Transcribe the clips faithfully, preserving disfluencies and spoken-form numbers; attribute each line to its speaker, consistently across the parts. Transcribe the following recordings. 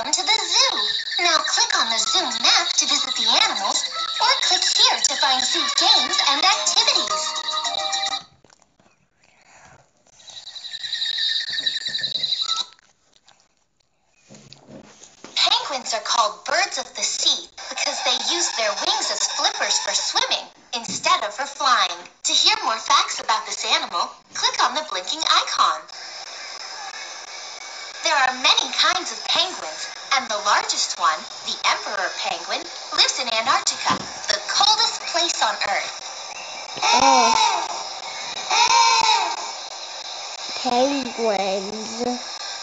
Speaker 1: Welcome to the zoo. Now click on the zoo map to visit the animals, or click here to find zoo games and activities. Penguins are called birds of the sea because they use their wings as flippers for swimming instead of for flying. To hear more facts about this animal, click on the blinking icon. There are many kinds of penguins, and the largest one, the emperor penguin, lives in Antarctica, the coldest place on Earth.
Speaker 2: Oh. Penguins.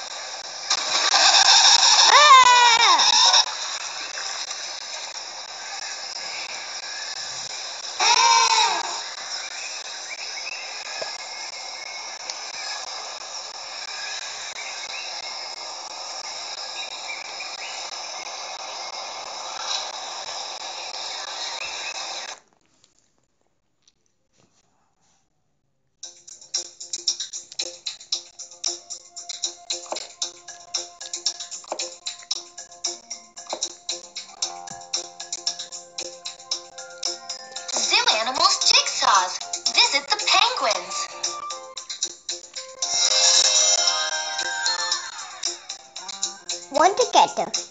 Speaker 1: Zoo Animals Jigsaws. Visit the penguins.
Speaker 2: Want to get them.